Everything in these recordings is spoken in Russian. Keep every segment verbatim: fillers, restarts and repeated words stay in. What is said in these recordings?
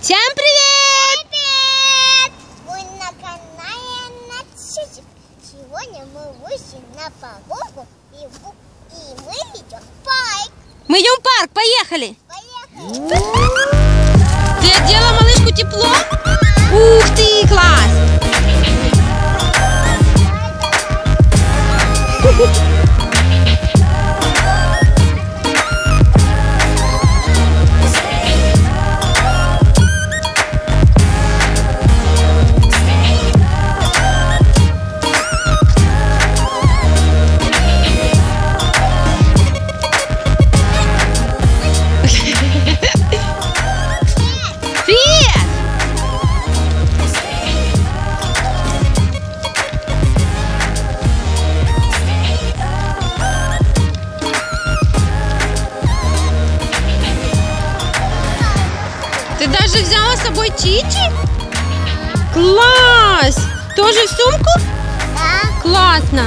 Всем привет! Привет! Вы на канале Начитик. Сегодня мы вышли на прогулку и, и мы идем в парк. Мы идем в парк, поехали! Поехали! Ты одела малышку тепло? Ух ты, класс! Ты даже взяла с собой Чичи? Класс! Тоже в сумку? Да. Классно!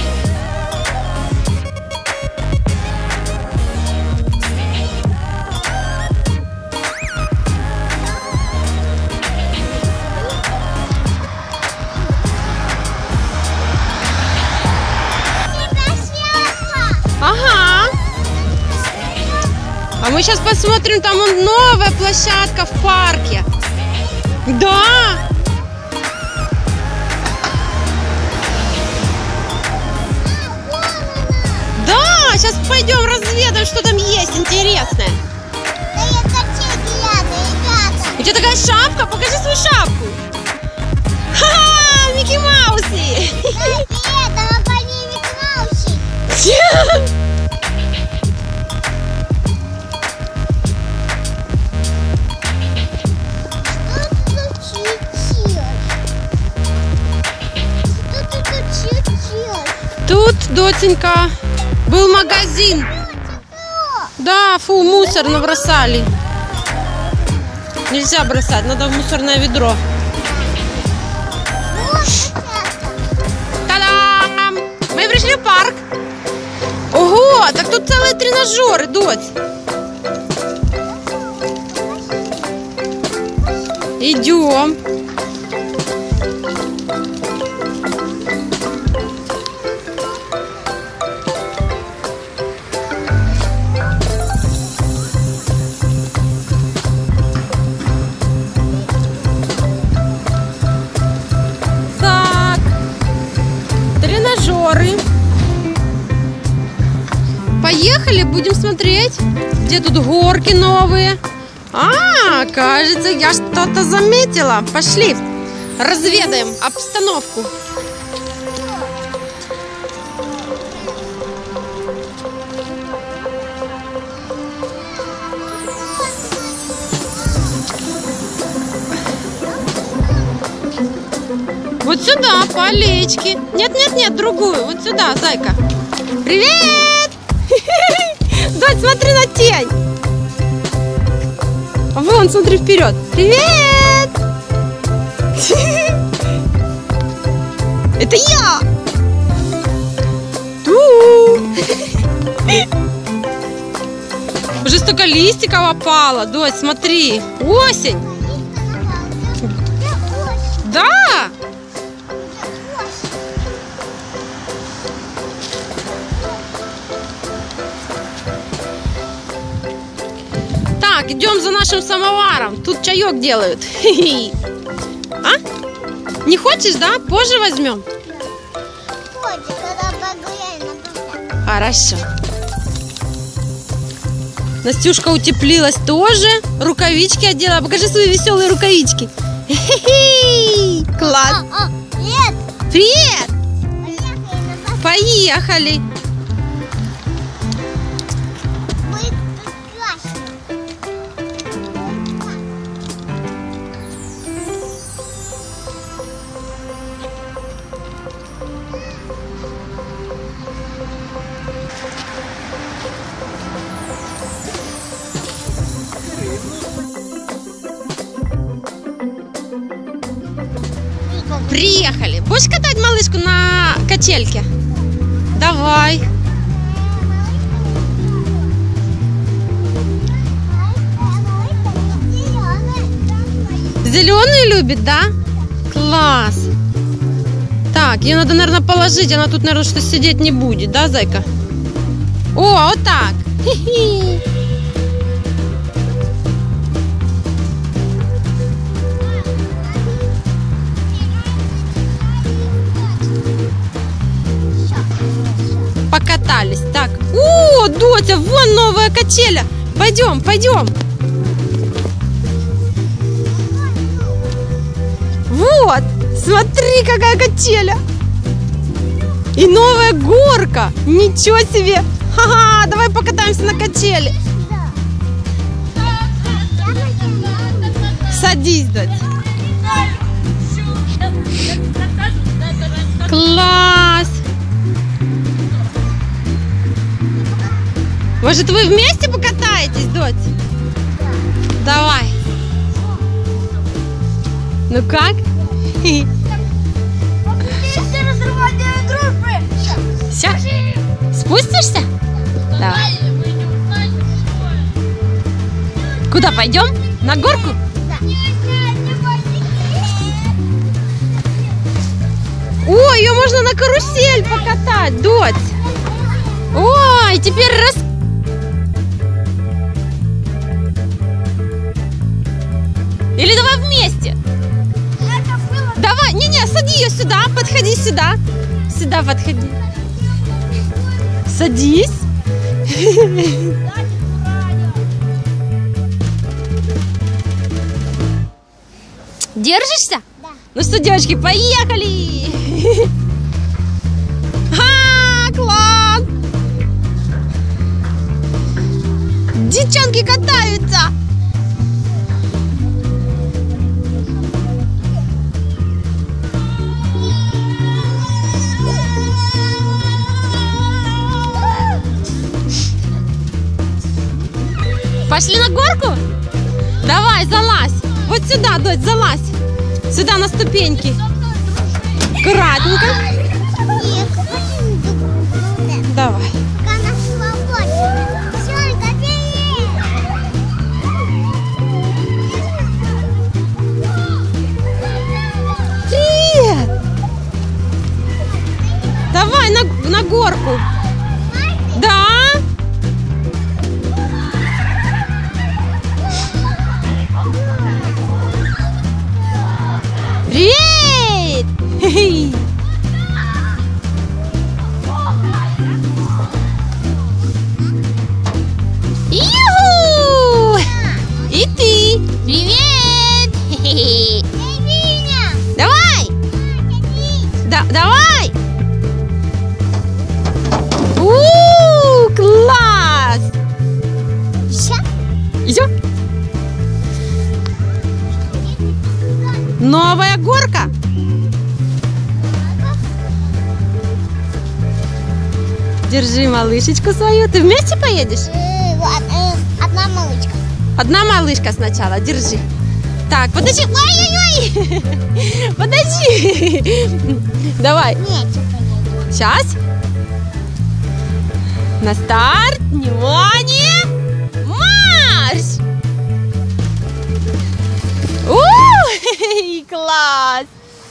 Ага. А мы сейчас посмотрим, там вон новая площадка в парке. Да. Да, сейчас пойдем разведаем, что там есть интересное. Да я хочу ребята. У тебя такая шапка? Покажи свою шапку. Ха-ха, Микки Мауси. Да нет, она по ней Микки Мауси. Тут, доченька, был магазин. Да, фу, мусор набросали. Нельзя бросать, надо в мусорное ведро. Та-дам! Мы пришли в парк. Ого, так тут целые тренажеры, дочь. Идем. Так, тренажеры. Поехали, будем смотреть, где тут горки новые. А, кажется, я что-то заметила. Пошли, разведаем обстановку. Вот сюда, по аллеечке. Нет, нет, нет, другую. Вот сюда, зайка. Привет! Дочь, смотри на тень. Вон, смотри вперед. Привет! Это я! Ту! Уже столько листиков опало. Дочь, смотри. Осень. Да! Так, идем за нашим самоваром. Тут чаек делают. А? Не хочешь, да? Позже возьмем. Хорошо. Настюшка утеплилась тоже. Рукавички одела. Покажи свои веселые рукавички. Класс. Привет. Привет. Поехали. Приехали. Будешь катать малышку на качельке? Давай. Зеленый любит, да? Класс. Так, ее надо, наверное, положить. Она тут, наверное, что сидеть не будет, да, зайка? О, вот так. Хи-хи. Покатались. Так. О, Дотя, вон новая качеля. Пойдем, пойдем. Вот, смотри, какая качеля. И новая горка. Ничего себе. Ха-ха, давай покатаемся на качели. Садись, Дотя. Класс. Может, вы вместе покатаетесь, Дотя? Давай. Ну как? Все? Спустишься? Давай. Куда пойдем? На горку? О, ее можно на карусель покатать, Доть. Ой, теперь раз... Или давай вместе. Давай, не-не, сади ее сюда, подходи сюда. Сюда подходи. Садись. Держишься? Да. Ну что, девочки, поехали! А, класс! Девчонки катаются! Пошли на горку? Давай, залазь. Вот сюда, Доть, залазь. Сюда на ступеньки. Аккуратненько. Давай. Привет. Давай на, на горку. Да. Привет! Ю-ху! И ты! Привет! Давай! Да, давай! У, класс! Идем? Новая горка. Держи малышечку свою. Ты вместе поедешь? Одна малышка. Одна малышка сначала. Держи. Так, подожди. Ой-ой-ой. Подожди. Давай. Сейчас. На старт. Внимание. Марш. У-у-у. Класс.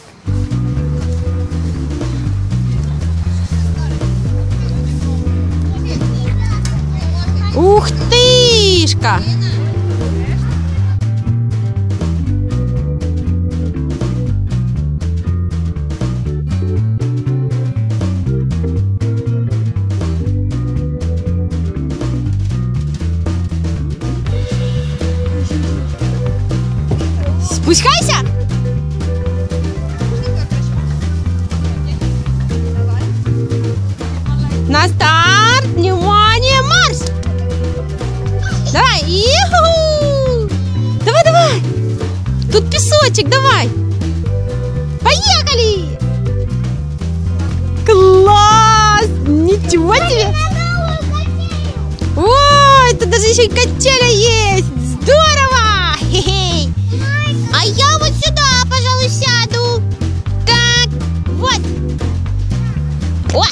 Ух тышка! Спускайся! На старт! Внимание, марш! Давай! Иху! Давай, давай! Тут песочек, давай! Поехали! Класс! Ничего себе! Ой, тут даже еще и качеля есть! Здорово! Хе-хей! А я вот сюда, пожалуй, сяду. Так, вот. О!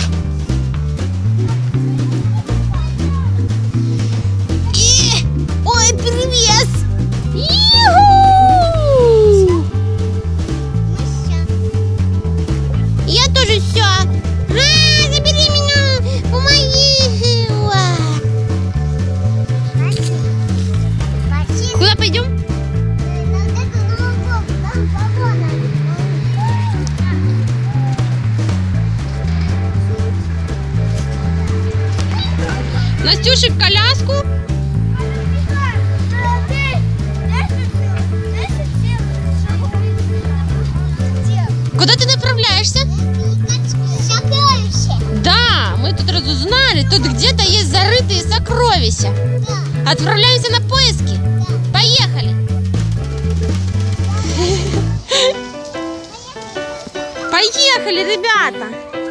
И... Ой, перевес! Ю-ху! Настюшек коляску? Куда ты направляешься? Сокровища. Да, мы тут разузнали, тут где-то есть зарытые сокровища. Да. Отправляемся на поиски. Да. Поехали. Поехали, ребята.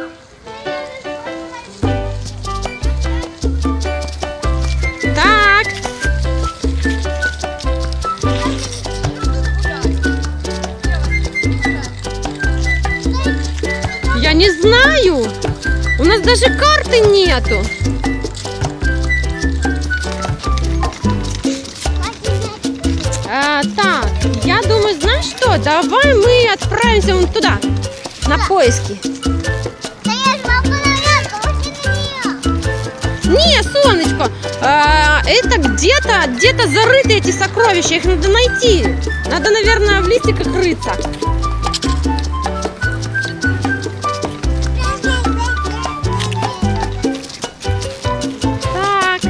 Так. Я не знаю. У нас даже карты нету. А, так, я думаю, знаешь что? Давай мы отправимся вон туда, на поиски. Да я ж могу наверх, вот не на нее. Не, солнышко, а, это где-то, где-то зарыты эти сокровища. Их надо найти. Надо, наверное, в листиках рыться. Так.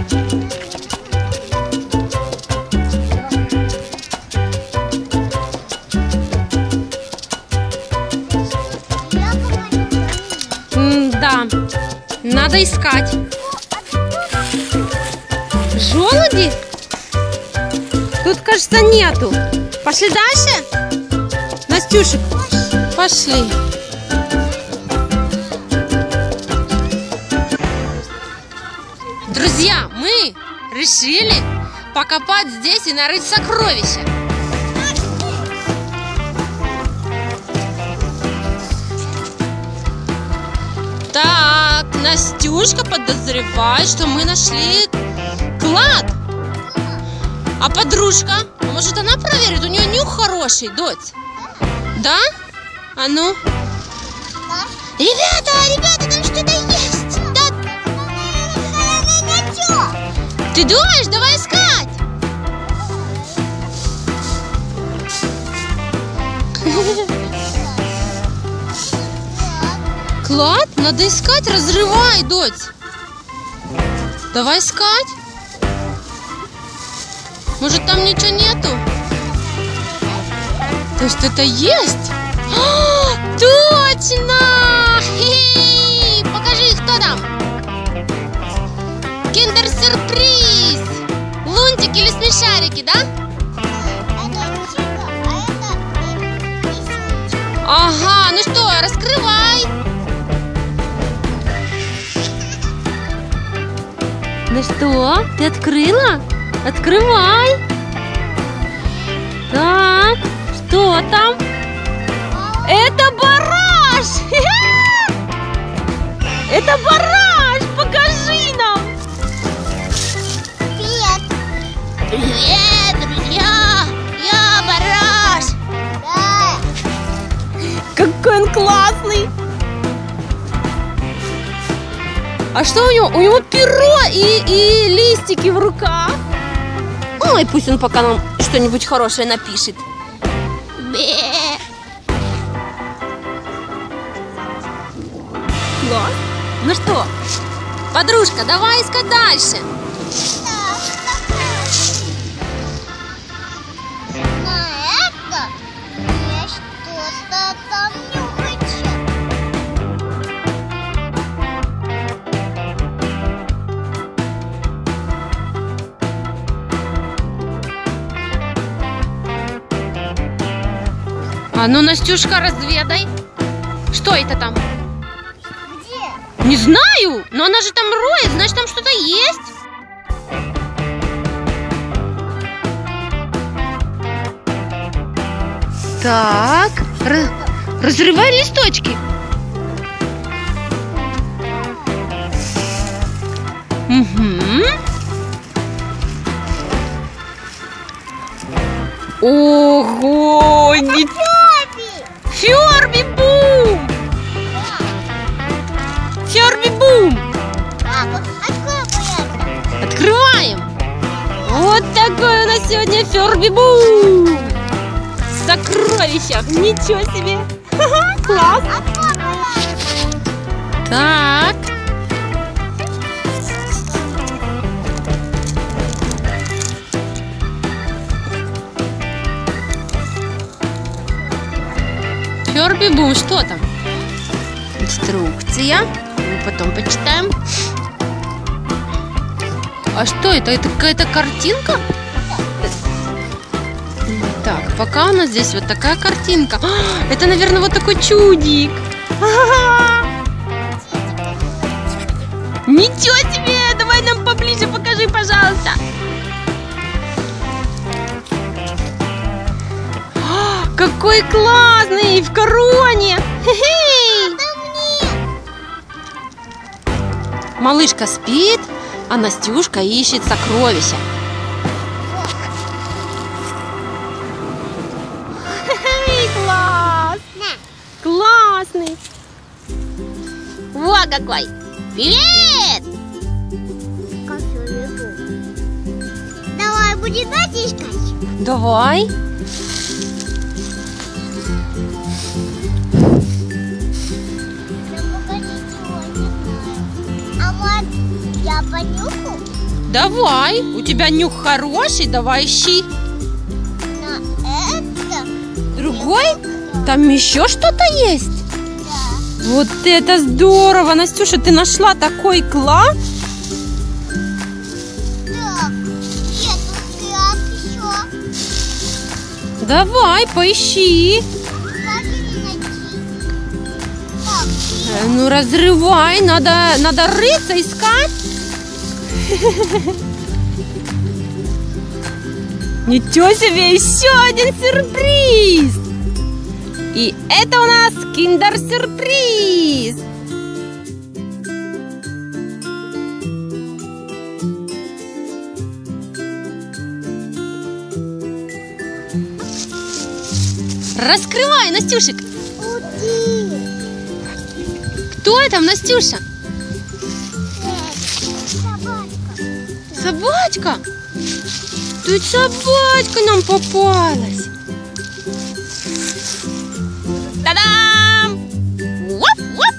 М, да, надо искать. Желуди? Тут, кажется, нету. Пошли дальше? Настюшек, пошли. Друзья, мы решили покопать здесь и нарыть сокровища. Так, Настюшка подозревает, что мы нашли клад. А подружка? А может, она проверит? У нее нюх хороший, дочь. Да? А ну? Ребята, ребята, там что-то есть. Да. Ты думаешь? Давай искать. Клад? Надо искать, разрывай, дочь. Давай искать. Может, там ничего нету? То есть это есть? А, точно! Хе-хе! Покажи, кто там. Киндер-сюрприз! Лунтики или смешарики, да? Ага, ну что, раскрывай. Ну что, ты открыла? Открывай. Так, что там? Это бараш! Это бараш! Покажи нам! Привет! Привет, друзья! Я бараш! Да! Какой он классный! А что у него? У него перо и, и листики в руках. Ой, пусть он пока нам что-нибудь хорошее напишет. Бе. Класс. Ну что, подружка, давай искать дальше. На это мне что-то там нюхается. А ну, Настюшка, разведай. Что это там? Где? Не знаю, но она же там роет, значит, там что-то есть. Так, разрывай листочки. Угу. Ого! Не... Фёрби Бум! Фёрби Бум! Папа, открой это. Открываем! Вот такой у нас сегодня Фёрби Бум! В сокровищах! Ничего себе! Ха-ха, класс! Так. Фёрби Бум. Что там? Инструкция. Мы потом почитаем. А что это? Это какая-то картинка? Так, пока у нас здесь вот такая картинка. А, это, наверное, вот такой чудик. Ничего себе! Давай нам поближе покажи, пожалуйста. О, какой классный! В короне! Хе-хей! Малышка спит, а Настюшка ищет сокровища. Хе-хей, класс! Классный! Во какой! Привет! Давай будем дальше искать. Давай. А вот я понюхаю. Давай. У тебя нюх хороший, давай ищи. На это. Другой? Там еще что-то есть? Да. Вот это здорово, Настюша, ты нашла такой клад? Так, нет, тут ряд еще. Давай, поищи. Как не найти? Так, Э, Ну, разрывай, надо, надо рыться, искать. Ничего себе, еще один сюрприз. И это у нас киндер-сюрприз. Раскрывай, Настюшек. ух ты. Кто это, Настюша? Собачка. Собачка? Тут собачка нам попалась. Та-дам! Воп-воп!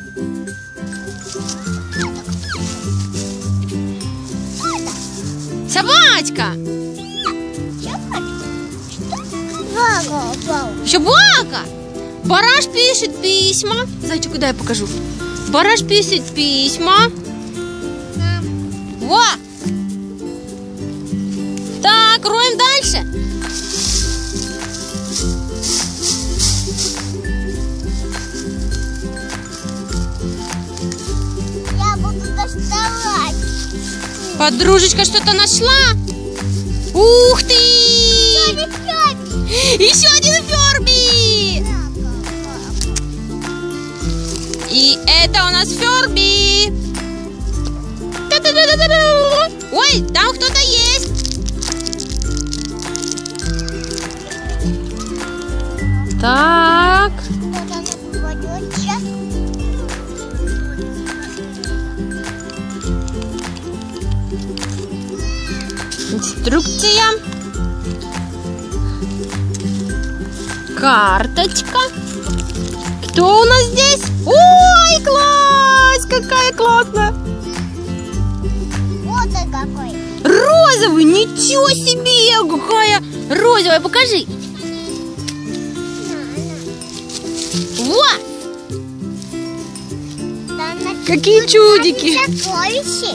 Собачка! Собака! Бараш пишет письма. Зайчик, куда я покажу? Бараш пишет письма. Во! Так, роем дальше. Я буду доставать. Подружечка что-то нашла. Ух ты! Еще один Фёрби! И это у нас Фёрби. Та-та-та-та-та. Ой, там кто-то есть. Так. Инструкция. Карточка. Кто у нас здесь? Ой, класс! Какая классная! Вот он какой. Розовый! Ничего себе! Какая розовая! Покажи! Во! Какие чудики! Сокровища.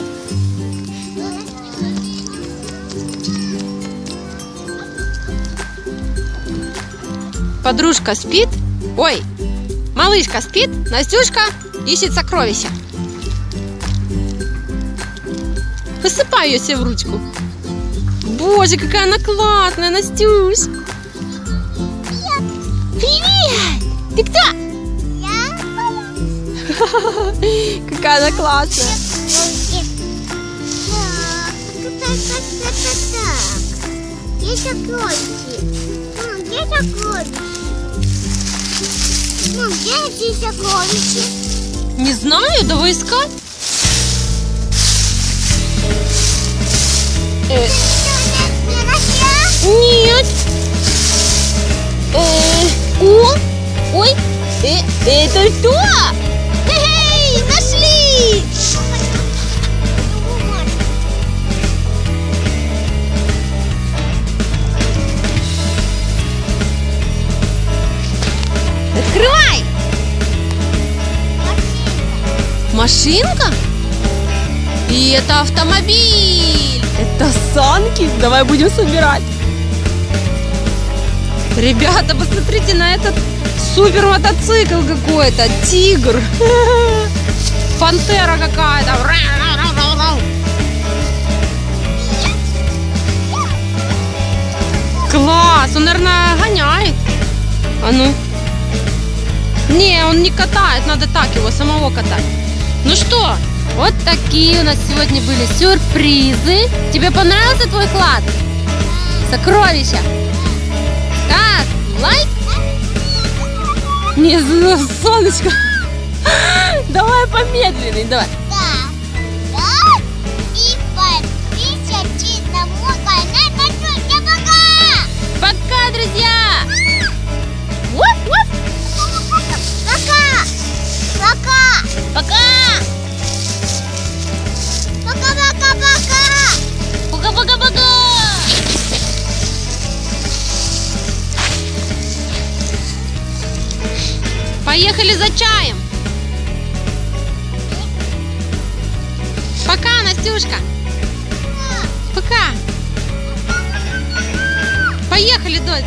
Подружка спит. Ой, малышка спит. Настюшка ищет сокровища. Посыпай ее себе в ручку. Боже, какая она классная, Настюш. Привет! Ты кто? Я Какая она классная. Где сокровища? Мам, где сокровища? Мам, где эти сокровища? Не знаю, давай искать. Э, Не нашла? нет. Э, о, ой, э, это что? Эй, нашли! Открывай! Машинка? И это автомобиль! Это санки? Давай будем собирать. Ребята, посмотрите на этот супер мотоцикл какой-то. Тигр. Пантера какая-то. Класс! Он, наверное, гоняет. А ну. Не, он не катает. Надо так его самого катать. Ну что, вот такие у нас сегодня были сюрпризы. Тебе понравился твой клад? Сокровища. Так, лайк. Не знаю, солнышко. Давай помедленней, давай. Да, да. И подписывайтесь на мой канал. Пока! Пока, друзья! Пока! Пока! Пока! Пока-пока-пока! Пока-пока-пока! Поехали за чаем! Пока, Настюшка! Пока! Поехали, дочь!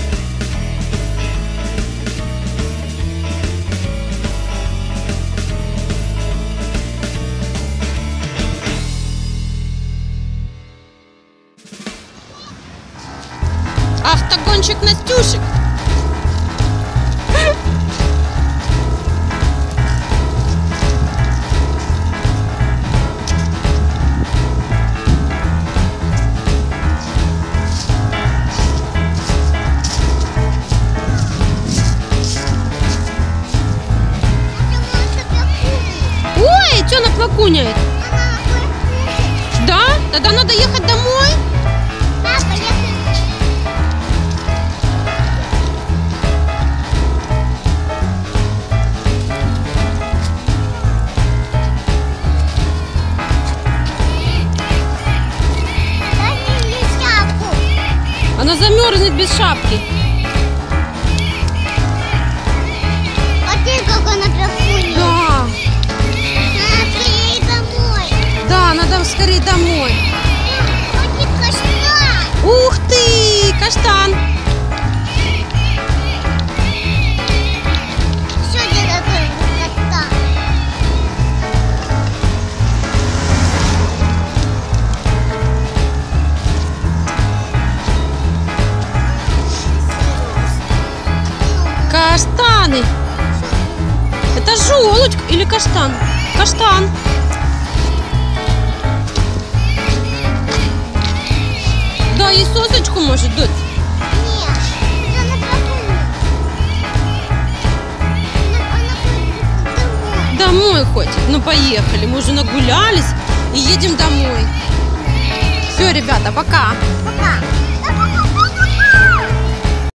Автогонщик Настюшек! Ой, что она плакуняет? Да? Тогда надо ехать домой. Да, поехали. Дай мне шапку. Она замерзнет без шапки. Смотри, как она плакует. Да, Надо скорее домой. да, надо скорее домой. Смотри, каштан. Ух ты, каштан. Что это такое каштан? Каштаны. Это желудь или каштан? Каштан. Да, и сосочку может дать. Нет, это она плакует. Она, она хочет домой. Домой хочет. Ну поехали, мы уже нагулялись и едем домой. Все, ребята, пока. Пока.